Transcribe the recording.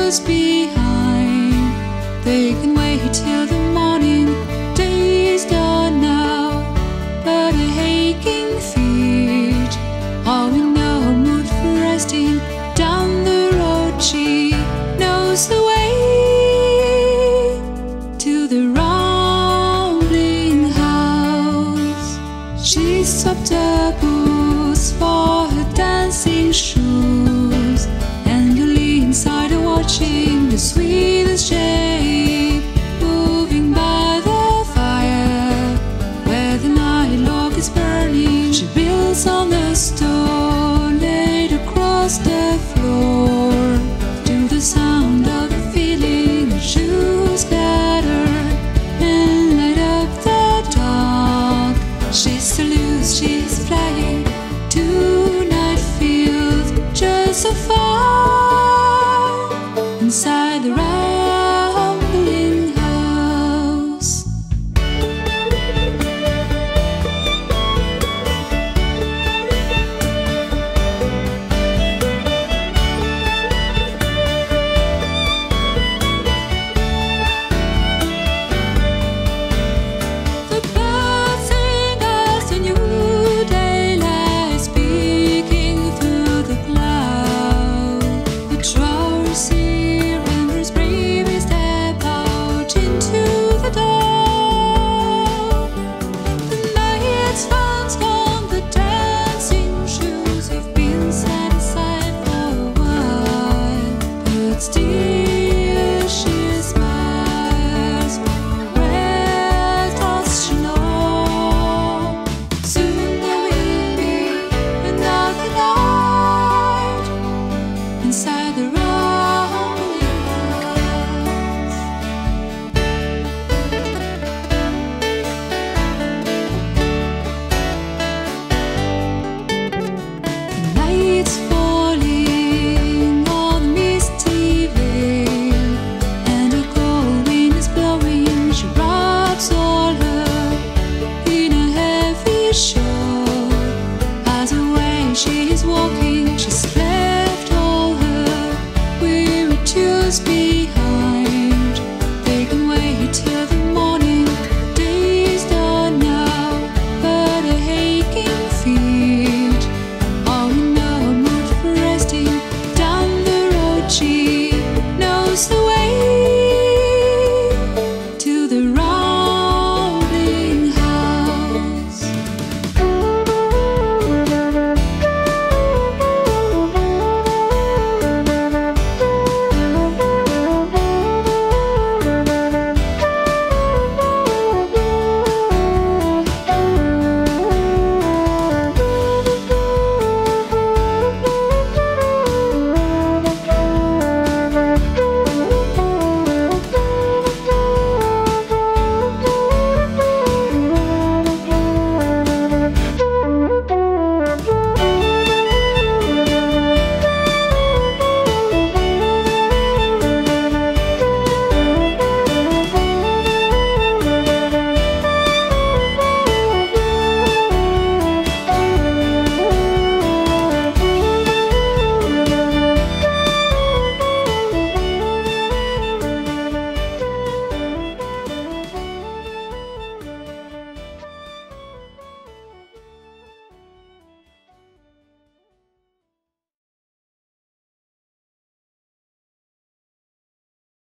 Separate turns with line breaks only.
shadows behind. They can wait till the morning. Day is done now, but a aching feet. All we know, mood for resting. Down the road she knows the way to the rumbling house. She swapped her boots for her dancing shoes, and Lily inside her watching the sweetest shape moving by the fire where the night log is burning. She builds on the stone laid across the floor to the sound of the feeling the shoes clatter and light up the dark. She's so loose, she's flying. Tonight feels just so far inside the rumbling house. The birds sing as the new daylight speaking through the cloud. The trowers here and there's bravely step out into the dawn. The night's found gone, the dancing shoes have been set aside for a while, but still